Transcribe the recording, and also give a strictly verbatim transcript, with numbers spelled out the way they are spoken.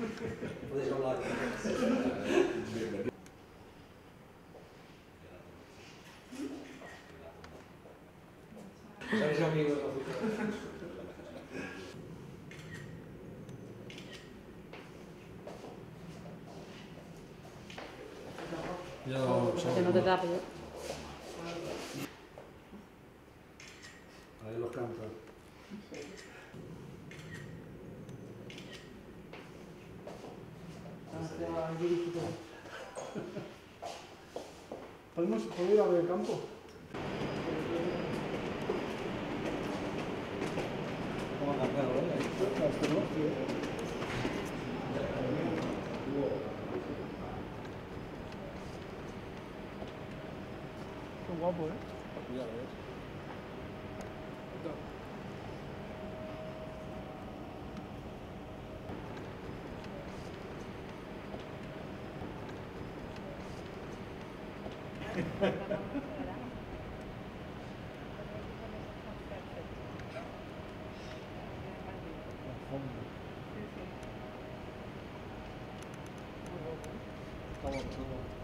Podéis hablar. ¿Sois amigos oficiales? Yo Que no te tape. Ahí los cantos. ¿Podemos ¿puedo ir a ver el campo? ¿Cómo ha cambiado, eh? Qué guapo, ¿eh? Ya ves. Está bueno, está bueno.